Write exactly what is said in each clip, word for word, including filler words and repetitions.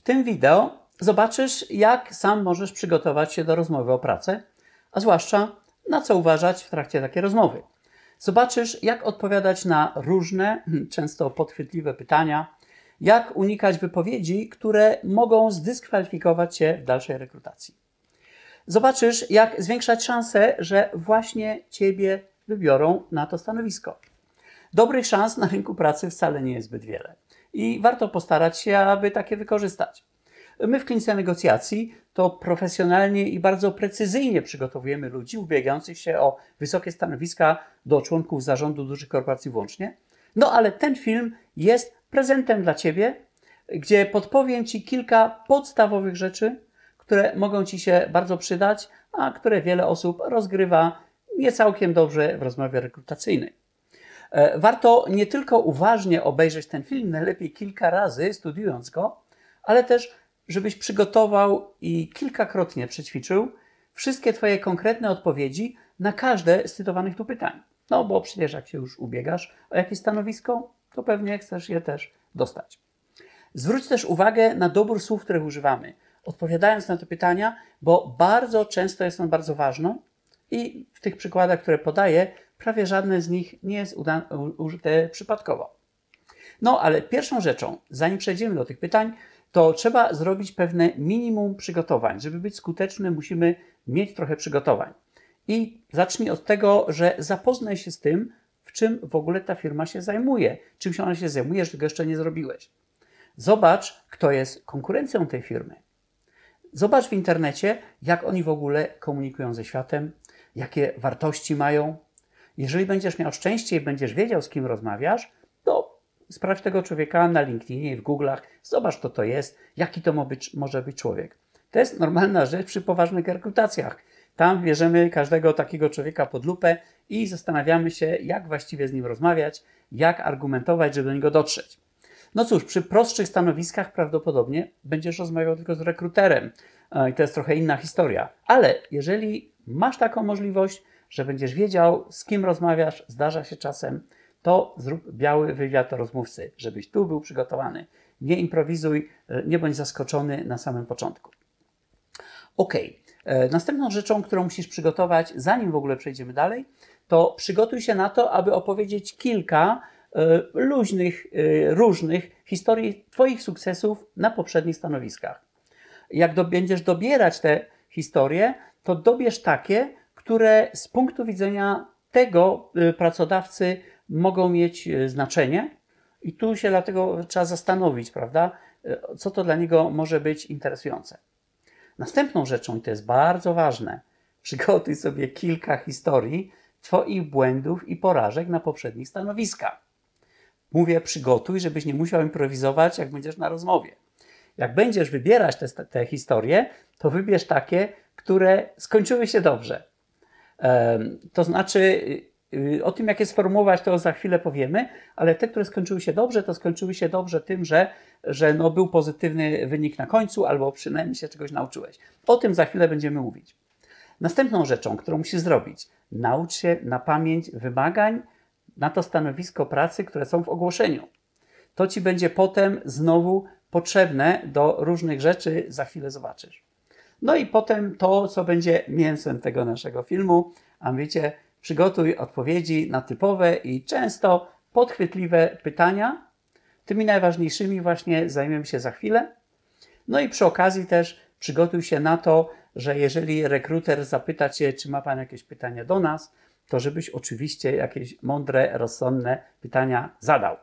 W tym wideo zobaczysz, jak sam możesz przygotować się do rozmowy o pracę, a zwłaszcza na co uważać w trakcie takiej rozmowy. Zobaczysz, jak odpowiadać na różne, często podchwytliwe pytania, jak unikać wypowiedzi, które mogą zdyskwalifikować Cię w dalszej rekrutacji. Zobaczysz, jak zwiększać szanse, że właśnie Ciebie wybiorą na to stanowisko. Dobrych szans na rynku pracy wcale nie jest zbyt wiele i warto postarać się, aby takie wykorzystać. My w klinice negocjacji to profesjonalnie i bardzo precyzyjnie przygotowujemy ludzi ubiegających się o wysokie stanowiska do członków zarządu dużych korporacji włącznie. No ale ten film jest prezentem dla Ciebie, gdzie podpowiem Ci kilka podstawowych rzeczy, które mogą Ci się bardzo przydać, a które wiele osób rozgrywa nie całkiem dobrze w rozmowie rekrutacyjnej. Warto nie tylko uważnie obejrzeć ten film, najlepiej kilka razy studiując go, ale też żebyś przygotował i kilkakrotnie przećwiczył wszystkie Twoje konkretne odpowiedzi na każde z cytowanych tu pytań. No bo przecież jak się już ubiegasz o jakieś stanowisko, to pewnie chcesz je też dostać. Zwróć też uwagę na dobór słów, których używamy, odpowiadając na te pytania, bo bardzo często jest on bardzo ważny i w tych przykładach, które podaję, prawie żadne z nich nie jest użyte przypadkowo. No ale pierwszą rzeczą, zanim przejdziemy do tych pytań, to trzeba zrobić pewne minimum przygotowań. Żeby być skutecznym, musimy mieć trochę przygotowań. I zacznij od tego, że zapoznaj się z tym, w czym w ogóle ta firma się zajmuje. Czym się ona się zajmuje, że tego jeszcze nie zrobiłeś. Zobacz, kto jest konkurencją tej firmy. Zobacz w internecie, jak oni w ogóle komunikują ze światem, jakie wartości mają. Jeżeli będziesz miał szczęście i będziesz wiedział, z kim rozmawiasz, to sprawdź tego człowieka na LinkedInie i w Google'ach. Zobacz, kto to jest, jaki to może być człowiek. To jest normalna rzecz przy poważnych rekrutacjach. Tam bierzemy każdego takiego człowieka pod lupę i zastanawiamy się, jak właściwie z nim rozmawiać, jak argumentować, żeby do niego dotrzeć. No cóż, przy prostszych stanowiskach prawdopodobnie będziesz rozmawiał tylko z rekruterem i to jest trochę inna historia. Ale jeżeli masz taką możliwość, że będziesz wiedział, z kim rozmawiasz, zdarza się czasem, to zrób biały wywiad rozmówcy, żebyś tu był przygotowany. Nie improwizuj, nie bądź zaskoczony na samym początku. Ok, następną rzeczą, którą musisz przygotować, zanim w ogóle przejdziemy dalej, to przygotuj się na to, aby opowiedzieć kilka luźnych, różnych historii Twoich sukcesów na poprzednich stanowiskach. Jak do, będziesz dobierać te historie, to dobierz takie, które z punktu widzenia tego pracodawcy mogą mieć znaczenie i tu się dlatego trzeba zastanowić, prawda, co to dla niego może być interesujące. Następną rzeczą, i to jest bardzo ważne, przygotuj sobie kilka historii Twoich błędów i porażek na poprzednich stanowiskach. Mówię przygotuj, żebyś nie musiał improwizować, jak będziesz na rozmowie. Jak będziesz wybierać te, te historie, to wybierz takie, które skończyły się dobrze. Um, to znaczy, y, o tym, jak je sformułować, to za chwilę powiemy, ale te, które skończyły się dobrze, to skończyły się dobrze tym, że, że no, był pozytywny wynik na końcu, albo przynajmniej się czegoś nauczyłeś. O tym za chwilę będziemy mówić. Następną rzeczą, którą musisz zrobić, naucz się na pamięć wymagań na to stanowisko pracy, które są w ogłoszeniu. To Ci będzie potem znowu potrzebne do różnych rzeczy, za chwilę zobaczysz. No i potem to, co będzie mięsem tego naszego filmu, a wiecie, przygotuj odpowiedzi na typowe i często podchwytliwe pytania. Tymi najważniejszymi właśnie zajmiemy się za chwilę. No i przy okazji też przygotuj się na to, że jeżeli rekruter zapyta Cię, czy ma Pan jakieś pytania do nas, to żebyś oczywiście jakieś mądre, rozsądne pytania zadał.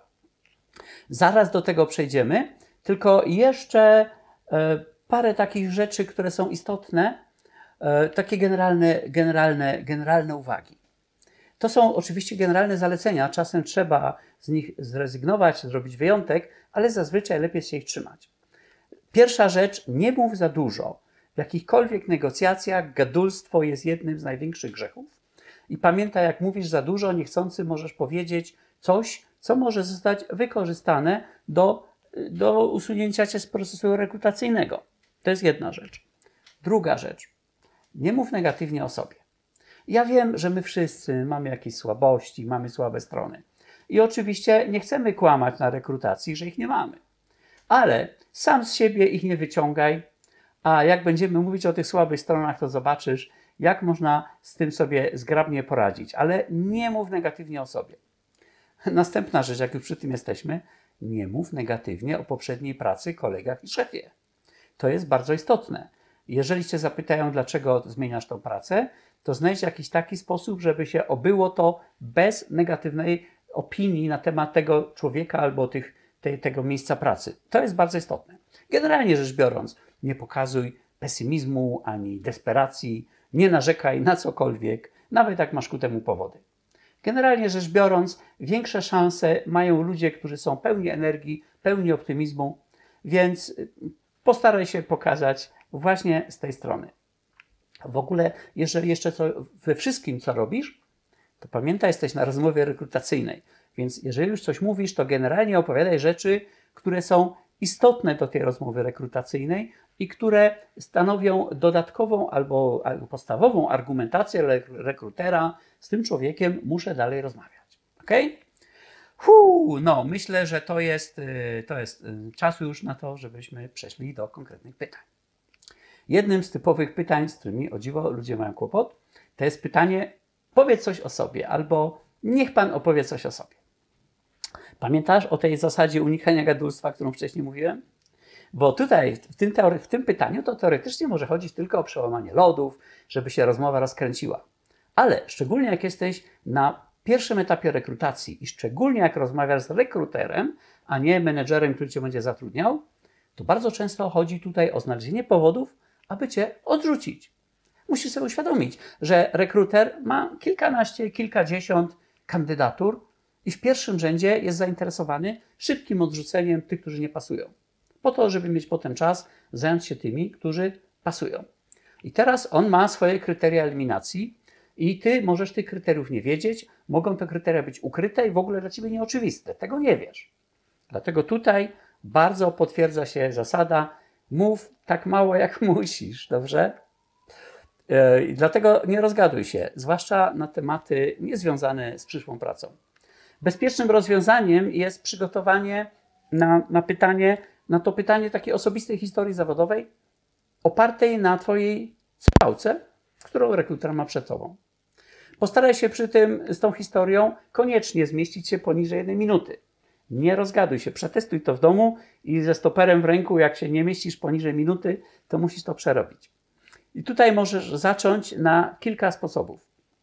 Zaraz do tego przejdziemy, tylko jeszcze e, parę takich rzeczy, które są istotne, e, takie generalne, generalne, generalne uwagi. To są oczywiście generalne zalecenia, czasem trzeba z nich zrezygnować, zrobić wyjątek, ale zazwyczaj lepiej się ich trzymać. Pierwsza rzecz, nie mów za dużo. W jakichkolwiek negocjacjach gadulstwo jest jednym z największych grzechów. I pamiętaj, jak mówisz za dużo, niechcący możesz powiedzieć coś, co może zostać wykorzystane do, do usunięcia Cię z procesu rekrutacyjnego. To jest jedna rzecz. Druga rzecz. Nie mów negatywnie o sobie. Ja wiem, że my wszyscy mamy jakieś słabości, mamy słabe strony. I oczywiście nie chcemy kłamać na rekrutacji, że ich nie mamy. ale sam z siebie ich nie wyciągaj, a jak będziemy mówić o tych słabych stronach, to zobaczysz, jak można z tym sobie zgrabnie poradzić, ale nie mów negatywnie o sobie. Następna rzecz, jak już przy tym jesteśmy, nie mów negatywnie o poprzedniej pracy, kolegach i szefie. To jest bardzo istotne. Jeżeli cię zapytają, dlaczego zmieniasz tą pracę, to znajdź jakiś taki sposób, żeby się obyło to bez negatywnej opinii na temat tego człowieka albo tych, te, tego miejsca pracy. To jest bardzo istotne. Generalnie rzecz biorąc, nie pokazuj pesymizmu ani desperacji, nie narzekaj na cokolwiek, nawet jak masz ku temu powody. Generalnie rzecz biorąc, większe szanse mają ludzie, którzy są pełni energii, pełni optymizmu, więc postaraj się pokazać właśnie z tej strony. W ogóle, jeżeli jeszcze to we wszystkim, co robisz, to pamiętaj, jesteś na rozmowie rekrutacyjnej, więc jeżeli już coś mówisz, to generalnie opowiadaj rzeczy, które są istotne do tej rozmowy rekrutacyjnej i które stanowią dodatkową albo podstawową argumentację rekrutera. Z tym człowiekiem muszę dalej rozmawiać. Ok? Huu, no, myślę, że to jest, to jest czas już na to, żebyśmy przeszli do konkretnych pytań. Jednym z typowych pytań, z którymi o dziwo ludzie mają kłopot, to jest pytanie: powiedz coś o sobie, albo niech pan opowie coś o sobie. Pamiętasz o tej zasadzie unikania gadulstwa, którą wcześniej mówiłem? Bo tutaj, w tym, teory, w tym pytaniu, to teoretycznie może chodzić tylko o przełamanie lodów, żeby się rozmowa rozkręciła. Ale szczególnie jak jesteś na pierwszym etapie rekrutacji i szczególnie jak rozmawiasz z rekruterem, a nie menedżerem, który cię będzie zatrudniał, to bardzo często chodzi tutaj o znalezienie powodów, aby cię odrzucić. Musisz sobie uświadomić, że rekruter ma kilkanaście, kilkadziesiąt kandydatur i w pierwszym rzędzie jest zainteresowany szybkim odrzuceniem tych, którzy nie pasują. Po to, żeby mieć potem czas zająć się tymi, którzy pasują. I teraz on ma swoje kryteria eliminacji i ty możesz tych kryteriów nie wiedzieć, mogą te kryteria być ukryte i w ogóle dla ciebie nieoczywiste. Tego nie wiesz. Dlatego tutaj bardzo potwierdza się zasada: mów tak mało, jak musisz, dobrze? Yy, dlatego nie rozgaduj się, zwłaszcza na tematy niezwiązane z przyszłą pracą. Bezpiecznym rozwiązaniem jest przygotowanie na, na pytanie, na to pytanie takiej osobistej historii zawodowej, opartej na twojej C V-ce, którą rekruter ma przed sobą. Postaraj się przy tym z tą historią koniecznie zmieścić się poniżej jednej minuty. Nie rozgaduj się, przetestuj to w domu i ze stoperem w ręku, jak się nie mieścisz poniżej minuty, to musisz to przerobić. I tutaj możesz zacząć na kilka sposobów.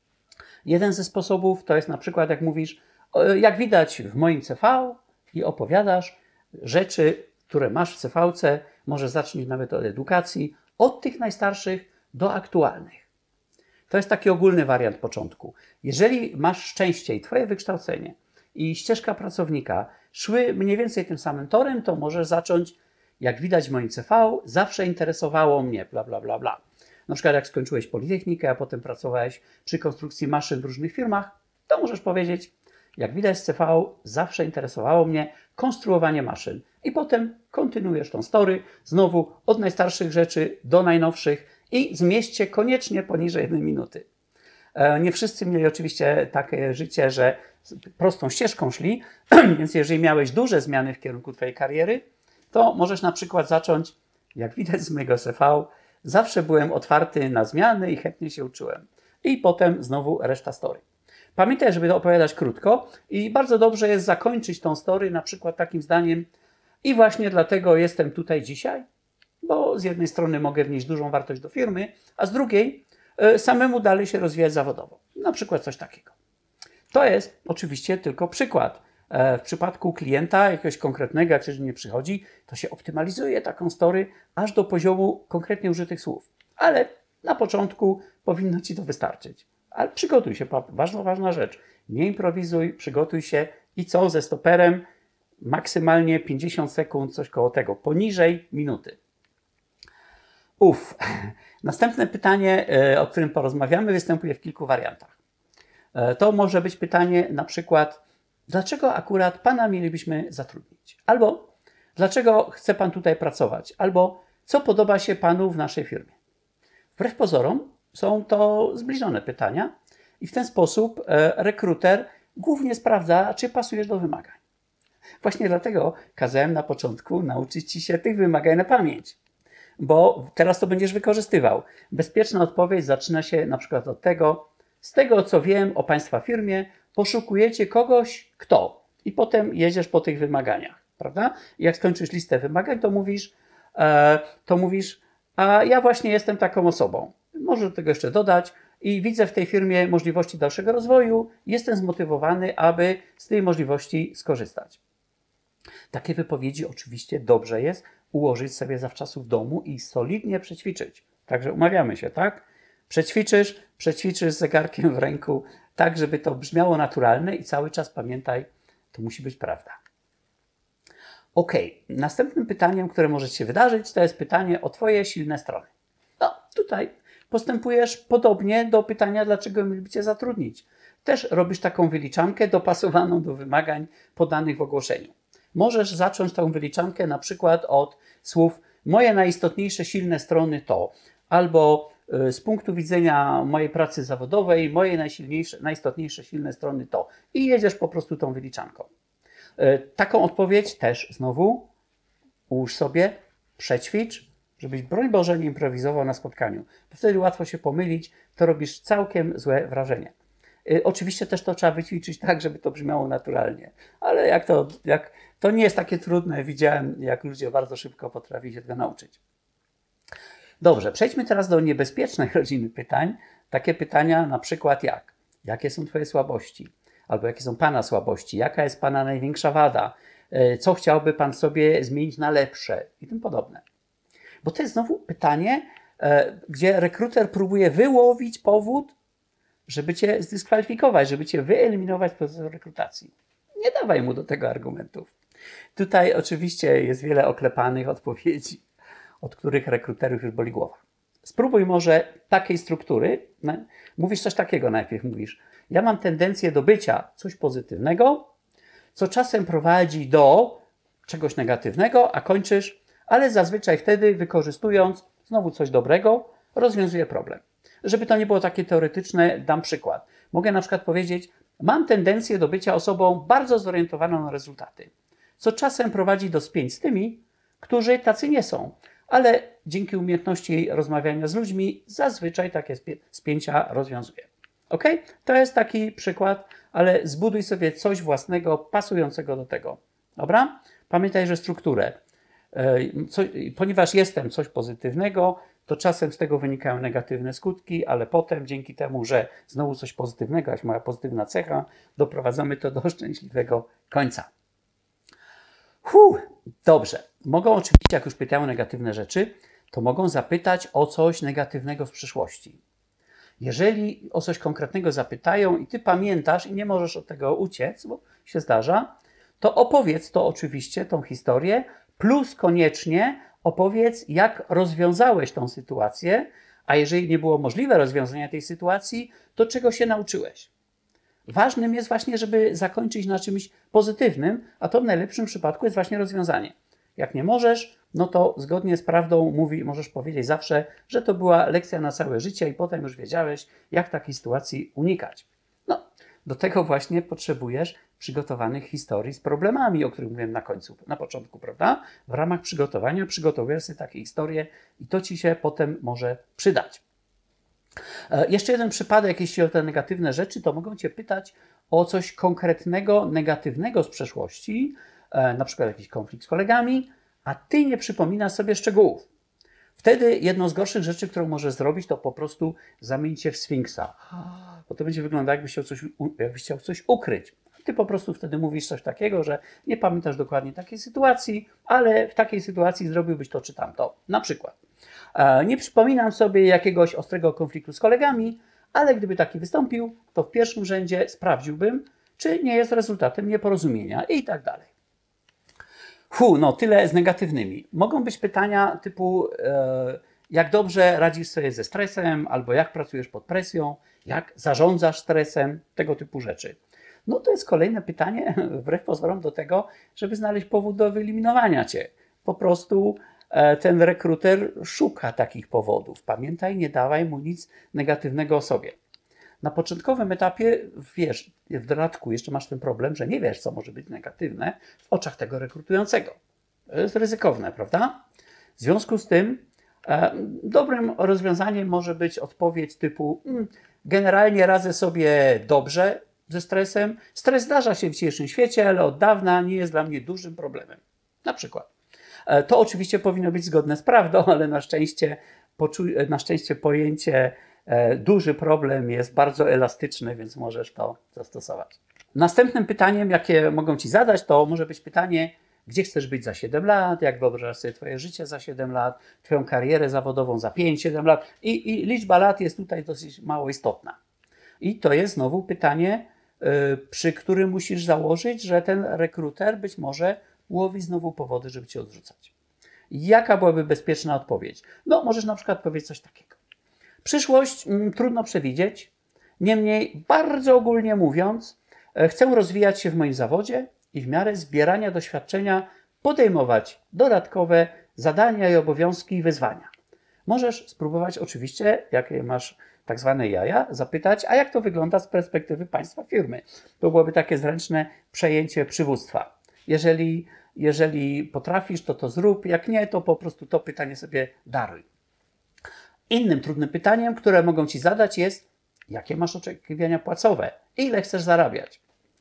Jeden ze sposobów to jest na przykład, jak mówisz, jak widać w moim C V i opowiadasz rzeczy, które masz w C V-ce, może zacznij nawet od edukacji, od tych najstarszych do aktualnych. To jest taki ogólny wariant początku. Jeżeli masz szczęście i twoje wykształcenie i ścieżka pracownika szły mniej więcej tym samym torem, to możesz zacząć, jak widać w moim C V, zawsze interesowało mnie, bla, bla, bla, bla. Na przykład jak skończyłeś Politechnikę, a potem pracowałeś przy konstrukcji maszyn w różnych firmach, to możesz powiedzieć, jak widać z C V, zawsze interesowało mnie konstruowanie maszyn. I potem kontynuujesz tą story, znowu od najstarszych rzeczy do najnowszych i zmieść się koniecznie poniżej jednej minuty. Nie wszyscy mieli oczywiście takie życie, że prostą ścieżką szli, więc jeżeli miałeś duże zmiany w kierunku twojej kariery, to możesz na przykład zacząć, jak widać z mojego C V, zawsze byłem otwarty na zmiany i chętnie się uczyłem. I potem znowu reszta story. Pamiętaj, żeby to opowiadać krótko i bardzo dobrze jest zakończyć tą story na przykład takim zdaniem: i właśnie dlatego jestem tutaj dzisiaj, bo z jednej strony mogę wnieść dużą wartość do firmy, a z drugiej y, samemu dalej się rozwijać zawodowo. Na przykład coś takiego. To jest oczywiście tylko przykład. E, w przypadku klienta jakiegoś konkretnego, jak ktoś nie przychodzi, to się optymalizuje taką story aż do poziomu konkretnie użytych słów. Ale na początku powinno ci to wystarczyć. Ale przygotuj się, ważna, ważna rzecz. Nie improwizuj, przygotuj się i co ze stoperem? Maksymalnie pięćdziesiąt sekund, coś koło tego, poniżej minuty. Uff. Następne pytanie, o którym porozmawiamy, występuje w kilku wariantach. To może być pytanie na przykład: dlaczego akurat pana mielibyśmy zatrudnić? Albo dlaczego chce pan tutaj pracować? Albo co podoba się panu w naszej firmie? Wbrew pozorom są to zbliżone pytania i w ten sposób rekruter głównie sprawdza, czy pasujesz do wymagań. Właśnie dlatego kazałem na początku nauczyć ci się tych wymagań na pamięć, bo teraz to będziesz wykorzystywał. Bezpieczna odpowiedź zaczyna się na przykład od tego, z tego co wiem o Państwa firmie, poszukujecie kogoś, kto. I potem jedziesz po tych wymaganiach, prawda? I jak skończysz listę wymagań, to mówisz, e, to mówisz, a ja właśnie jestem taką osobą. Może do tego jeszcze dodać i widzę w tej firmie możliwości dalszego rozwoju, jestem zmotywowany, aby z tej możliwości skorzystać. Takie wypowiedzi oczywiście dobrze jest ułożyć sobie zawczasu w domu i solidnie przećwiczyć. Także umawiamy się, tak? Przećwiczysz, przećwiczysz z zegarkiem w ręku, tak żeby to brzmiało naturalne i cały czas pamiętaj, to musi być prawda. Ok, następnym pytaniem, które może się wydarzyć, to jest pytanie o Twoje silne strony. No, tutaj postępujesz podobnie do pytania, dlaczego mieliby Cię zatrudnić. Też robisz taką wyliczankę dopasowaną do wymagań podanych w ogłoszeniu. Możesz zacząć tę wyliczankę na przykład od słów moje najistotniejsze silne strony to, albo z punktu widzenia mojej pracy zawodowej, moje najsilniejsze, najistotniejsze silne strony to. I jedziesz po prostu tą wyliczanką. Taką odpowiedź też znowu ułóż sobie, przećwicz, żebyś broń Boże nie improwizował na spotkaniu. Bo wtedy łatwo się pomylić, to robisz całkiem złe wrażenie. Oczywiście też to trzeba wyćwiczyć tak, żeby to brzmiało naturalnie. Ale jak to, jak, to nie jest takie trudne. Widziałem, jak ludzie bardzo szybko potrafi się tego nauczyć. Dobrze, przejdźmy teraz do niebezpiecznej rodziny pytań. Takie pytania na przykład jak? Jakie są Twoje słabości? Albo jakie są Pana słabości? Jaka jest Pana największa wada? Co chciałby Pan sobie zmienić na lepsze? I tym podobne. Bo to jest znowu pytanie, gdzie rekruter próbuje wyłowić powód, żeby Cię zdyskwalifikować, żeby Cię wyeliminować z procesu rekrutacji. Nie dawaj mu do tego argumentów. Tutaj oczywiście jest wiele oklepanych odpowiedzi, od których rekruterów już boli głowa. Spróbuj może takiej struktury. Mówisz coś takiego najpierw, mówisz, ja mam tendencję do bycia coś pozytywnego, co czasem prowadzi do czegoś negatywnego, a kończysz, ale zazwyczaj wtedy wykorzystując znowu coś dobrego, rozwiązuję problem. Żeby to nie było takie teoretyczne, dam przykład. Mogę na przykład powiedzieć, mam tendencję do bycia osobą bardzo zorientowaną na rezultaty, co czasem prowadzi do spięć z tymi, którzy tacy nie są, ale dzięki umiejętności rozmawiania z ludźmi zazwyczaj takie spięcia rozwiązuję. Ok? To jest taki przykład, ale zbuduj sobie coś własnego, pasującego do tego. Dobra? Pamiętaj, że strukturę. Co, ponieważ jestem coś pozytywnego, to czasem z tego wynikają negatywne skutki, ale potem dzięki temu, że znowu coś pozytywnego, jakaś moja pozytywna cecha, doprowadzamy to do szczęśliwego końca. Huh, dobrze. Mogą oczywiście, jak już pytają o negatywne rzeczy, to mogą zapytać o coś negatywnego z przeszłości. Jeżeli o coś konkretnego zapytają i ty pamiętasz i nie możesz od tego uciec, bo się zdarza, to opowiedz to oczywiście, tą historię, plus koniecznie opowiedz, jak rozwiązałeś tą sytuację, a jeżeli nie było możliwe rozwiązanie tej sytuacji, to czego się nauczyłeś. Ważnym jest właśnie, żeby zakończyć na czymś pozytywnym, a to w najlepszym przypadku jest właśnie rozwiązanie. Jak nie możesz, no to zgodnie z prawdą mówi, możesz powiedzieć zawsze, że to była lekcja na całe życie i potem już wiedziałeś, jak takiej sytuacji unikać. No, do tego właśnie potrzebujesz przygotowanych historii z problemami, o których mówiłem na końcu, na początku, prawda? W ramach przygotowania przygotowujesz sobie takie historie i to ci się potem może przydać. E, jeszcze jeden przypadek, jeśli o te negatywne rzeczy, to mogą cię pytać o coś konkretnego, negatywnego z przeszłości, e, na przykład jakiś konflikt z kolegami, a ty nie przypominasz sobie szczegółów. Wtedy jedną z gorszych rzeczy, którą możesz zrobić, to po prostu zamienić się w sfinksa. Bo to będzie wyglądać, jakbyś chciał coś, jakbyś chciał coś ukryć. Ty po prostu wtedy mówisz coś takiego, że nie pamiętasz dokładnie takiej sytuacji, ale w takiej sytuacji zrobiłbyś to czy tamto. Na przykład, nie przypominam sobie jakiegoś ostrego konfliktu z kolegami, ale gdyby taki wystąpił, to w pierwszym rzędzie sprawdziłbym, czy nie jest rezultatem nieporozumienia i tak dalej. Fu, no tyle z negatywnymi. Mogą być pytania typu, e, jak dobrze radzisz sobie ze stresem, albo jak pracujesz pod presją, jak zarządzasz stresem, tego typu rzeczy. No to jest kolejne pytanie, wbrew pozorom, do tego, żeby znaleźć powód do wyeliminowania cię. Po prostu e, ten rekruter szuka takich powodów. Pamiętaj, nie dawaj mu nic negatywnego o sobie. Na początkowym etapie, wiesz, w dodatku jeszcze masz ten problem, że nie wiesz, co może być negatywne w oczach tego rekrutującego. To jest ryzykowne, prawda? W związku z tym e, dobrym rozwiązaniem może być odpowiedź typu mm, generalnie radzę sobie dobrze ze stresem. Stres zdarza się w dzisiejszym świecie, ale od dawna nie jest dla mnie dużym problemem. Na przykład. E, to oczywiście powinno być zgodne z prawdą, ale na szczęście, poczu- na szczęście pojęcie e, duży problem jest bardzo elastyczne, więc możesz to zastosować. Następnym pytaniem, jakie mogą Ci zadać, to może być pytanie, gdzie chcesz być za siedem lat, jak wyobrażasz sobie Twoje życie za siedem lat, Twoją karierę zawodową za pięć siedem lat i, i liczba lat jest tutaj dosyć mało istotna. I to jest znowu pytanie, yy, przy którym musisz założyć, że ten rekruter być może łowi znowu powody, żeby Cię odrzucać. Jaka byłaby bezpieczna odpowiedź? No, możesz na przykład powiedzieć coś takiego. Przyszłość mm, trudno przewidzieć, niemniej bardzo ogólnie mówiąc, e, chcę rozwijać się w moim zawodzie i w miarę zbierania doświadczenia podejmować dodatkowe zadania i obowiązki i wyzwania. Możesz spróbować oczywiście, jakie masz tak zwane jaja, zapytać, a jak to wygląda z perspektywy państwa firmy? To byłoby takie zręczne przejęcie przywództwa. Jeżeli, jeżeli potrafisz, to to zrób, jak nie, to po prostu to pytanie sobie daruj. Innym trudnym pytaniem, które mogą Ci zadać jest, jakie masz oczekiwania płacowe? Ile chcesz zarabiać?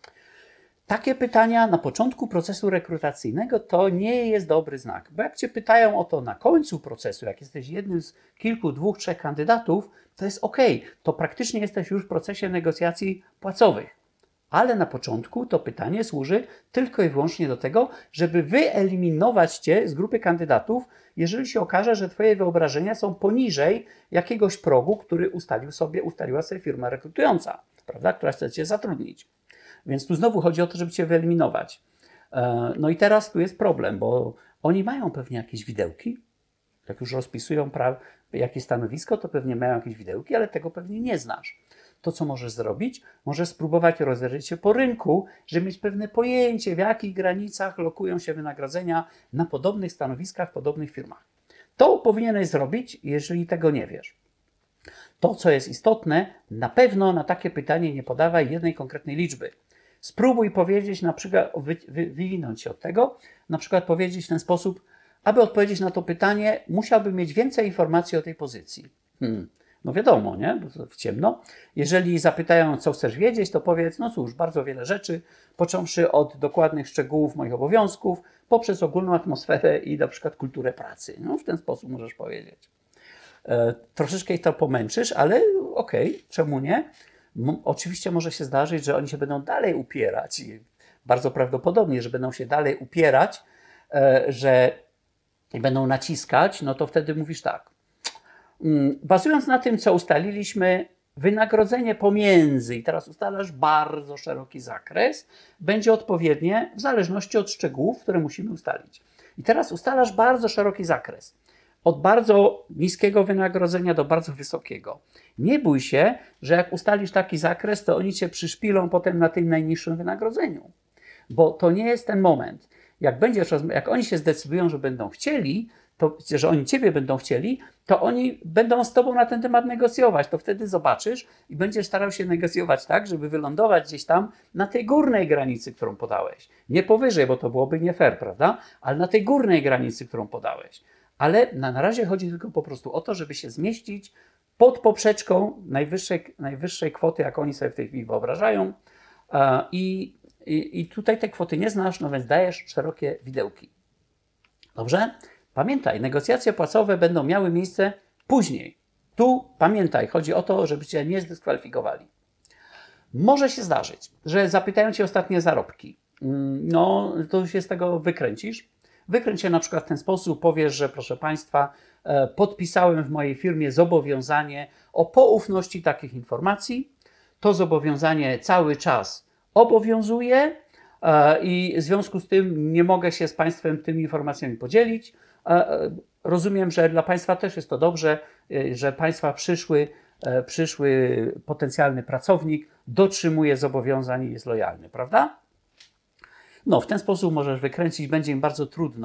Takie pytania na początku procesu rekrutacyjnego to nie jest dobry znak, bo jak Cię pytają o to na końcu procesu, jak jesteś jednym z kilku, dwóch, trzech kandydatów, to jest ok, to praktycznie jesteś już w procesie negocjacji płacowych. Ale na początku to pytanie służy tylko i wyłącznie do tego, żeby wyeliminować Cię z grupy kandydatów, jeżeli się okaże, że Twoje wyobrażenia są poniżej jakiegoś progu, który ustalił sobie, ustaliła sobie firma rekrutująca, prawda, która chce Cię zatrudnić. Więc tu znowu chodzi o to, żeby Cię wyeliminować. No i teraz tu jest problem, bo oni mają pewnie jakieś widełki. Jak już rozpisują pra- jakieś stanowisko, to pewnie mają jakieś widełki, ale tego pewnie nie znasz. To, co możesz zrobić, możesz spróbować rozejrzeć się po rynku, żeby mieć pewne pojęcie, w jakich granicach lokują się wynagrodzenia na podobnych stanowiskach w podobnych firmach. To powinieneś zrobić, jeżeli tego nie wiesz. To, co jest istotne, na pewno na takie pytanie nie podawaj jednej konkretnej liczby. Spróbuj powiedzieć, na przykład wy, wy, wywinąć się od tego, na przykład powiedzieć w ten sposób, aby odpowiedzieć na to pytanie, musiałbym mieć więcej informacji o tej pozycji. Hmm. No wiadomo, nie? W ciemno. Jeżeli zapytają, co chcesz wiedzieć, to powiedz, no cóż, bardzo wiele rzeczy, począwszy od dokładnych szczegółów moich obowiązków, poprzez ogólną atmosferę i na przykład kulturę pracy. No w ten sposób możesz powiedzieć. E, troszeczkę ich to pomęczysz, ale okej, okay, czemu nie? M- oczywiście może się zdarzyć, że oni się będą dalej upierać i bardzo prawdopodobnie, że będą się dalej upierać, e, że będą naciskać, no to wtedy mówisz tak. Bazując na tym, co ustaliliśmy, wynagrodzenie pomiędzy, i teraz ustalasz bardzo szeroki zakres, będzie odpowiednie w zależności od szczegółów, które musimy ustalić. I teraz ustalasz bardzo szeroki zakres. Od bardzo niskiego wynagrodzenia do bardzo wysokiego. Nie bój się, że jak ustalisz taki zakres, to oni Cię przyszpilą potem na tym najniższym wynagrodzeniu. Bo to nie jest ten moment. Jak, będziesz, jak oni się zdecydują, że będą chcieli, to, że oni Ciebie będą chcieli, to oni będą z Tobą na ten temat negocjować. To wtedy zobaczysz i będziesz starał się negocjować tak, żeby wylądować gdzieś tam na tej górnej granicy, którą podałeś. Nie powyżej, bo to byłoby nie fair, prawda? Ale na tej górnej granicy, którą podałeś. Ale na, na razie chodzi tylko po prostu o to, żeby się zmieścić pod poprzeczką najwyższej, najwyższej kwoty, jak oni sobie w tej chwili wyobrażają. I, i, i tutaj te kwoty nie znasz, no więc dajesz szerokie widełki. Dobrze? Pamiętaj, negocjacje płacowe będą miały miejsce później. Tu pamiętaj, chodzi o to, żeby Cię nie zdyskwalifikowali. Może się zdarzyć, że zapytają Cię ostatnie zarobki. No, to się z tego wykręcisz. Wykręć się na przykład w ten sposób, powiesz, że proszę Państwa, podpisałem w mojej firmie zobowiązanie o poufności takich informacji. To zobowiązanie cały czas obowiązuje i w związku z tym nie mogę się z Państwem tymi informacjami podzielić. Rozumiem, że dla Państwa też jest to dobrze, że Państwa przyszły, przyszły potencjalny pracownik dotrzymuje zobowiązań i jest lojalny, prawda? No, w ten sposób możesz wykręcić, będzie im bardzo trudno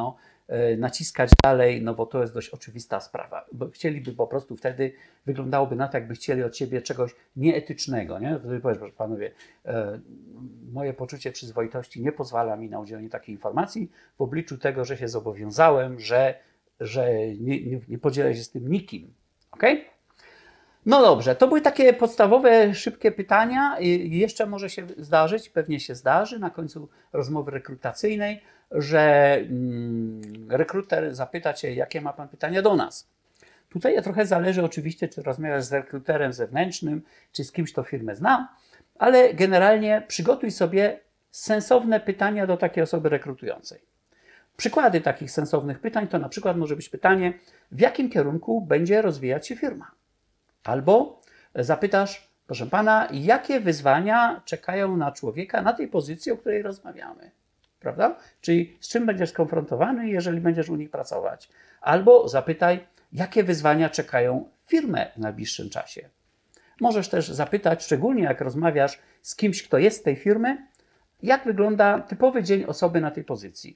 naciskać dalej, no bo to jest dość oczywista sprawa. Bo chcieliby po prostu wtedy, wyglądałoby na to, jakby chcieli od ciebie czegoś nieetycznego. Nie? Wtedy powiesz, proszę panowie, moje poczucie przyzwoitości nie pozwala mi na udzielenie takiej informacji w obliczu tego, że się zobowiązałem, że, że nie, nie, nie podzielę się z tym nikim. Okay? No dobrze, to były takie podstawowe, szybkie pytania. I jeszcze może się zdarzyć, pewnie się zdarzy na końcu rozmowy rekrutacyjnej, że mm, rekruter zapyta cię, jakie ma pan pytania do nas. Tutaj trochę zależy oczywiście, czy rozmawiasz z rekruterem zewnętrznym, czy z kimś, kto firmę zna, ale generalnie przygotuj sobie sensowne pytania do takiej osoby rekrutującej. Przykłady takich sensownych pytań to na przykład może być pytanie, w jakim kierunku będzie rozwijać się firma. Albo zapytasz, proszę pana, jakie wyzwania czekają na człowieka na tej pozycji, o której rozmawiamy. Prawda? Czyli z czym będziesz skonfrontowany, jeżeli będziesz u nich pracować. Albo zapytaj, jakie wyzwania czekają firmę w najbliższym czasie. Możesz też zapytać, szczególnie jak rozmawiasz z kimś, kto jest z tej firmy, jak wygląda typowy dzień osoby na tej pozycji.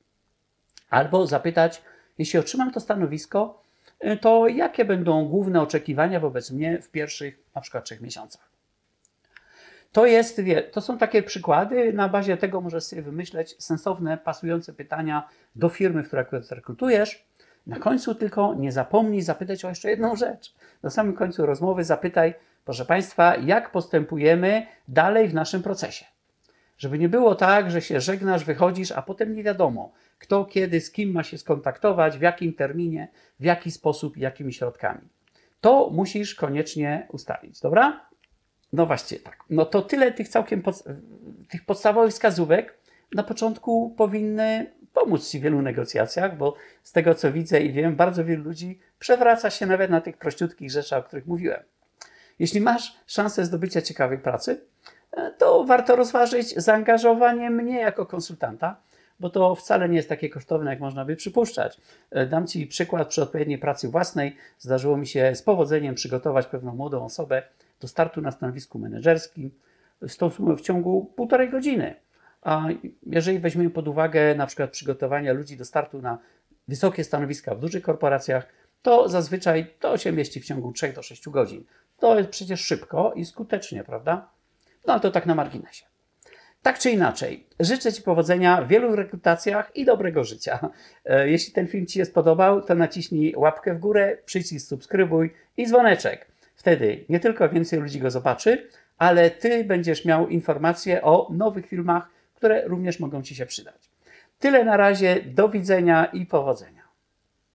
Albo zapytać, jeśli otrzymam to stanowisko, to jakie będą główne oczekiwania wobec mnie w pierwszych na przykład trzech miesiącach. To, jest, to są takie przykłady, na bazie tego możesz sobie wymyśleć sensowne, pasujące pytania do firmy, w której rekrutujesz. Na końcu tylko nie zapomnij zapytać o jeszcze jedną rzecz. Na samym końcu rozmowy zapytaj, proszę Państwa, jak postępujemy dalej w naszym procesie. Żeby nie było tak, że się żegnasz, wychodzisz, a potem nie wiadomo, kto, kiedy, z kim ma się skontaktować, w jakim terminie, w jaki sposób i jakimi środkami. To musisz koniecznie ustalić, dobra? No właśnie tak. No to tyle tych całkiem pod, tych podstawowych wskazówek na początku powinny pomóc Ci w wielu negocjacjach, bo z tego co widzę i wiem, bardzo wielu ludzi przewraca się nawet na tych prościutkich rzeczach, o których mówiłem. Jeśli masz szansę zdobycia ciekawej pracy, to warto rozważyć zaangażowanie mnie jako konsultanta, bo to wcale nie jest takie kosztowne, jak można by przypuszczać. Dam Ci przykład. Przy odpowiedniej pracy własnej zdarzyło mi się z powodzeniem przygotować pewną młodą osobę do startu na stanowisku menedżerskim w ciągu półtorej godziny. A jeżeli weźmiemy pod uwagę na przykład przygotowania ludzi do startu na wysokie stanowiska w dużych korporacjach, to zazwyczaj to się mieści w ciągu trzech do sześciu godzin. To jest przecież szybko i skutecznie, prawda? No ale to tak na marginesie. Tak czy inaczej, życzę Ci powodzenia w wielu rekrutacjach i dobrego życia. Jeśli ten film Ci się spodobał, to naciśnij łapkę w górę, przycisk subskrybuj i dzwoneczek. Wtedy nie tylko więcej ludzi go zobaczy, ale Ty będziesz miał informacje o nowych filmach, które również mogą Ci się przydać. Tyle na razie, do widzenia i powodzenia.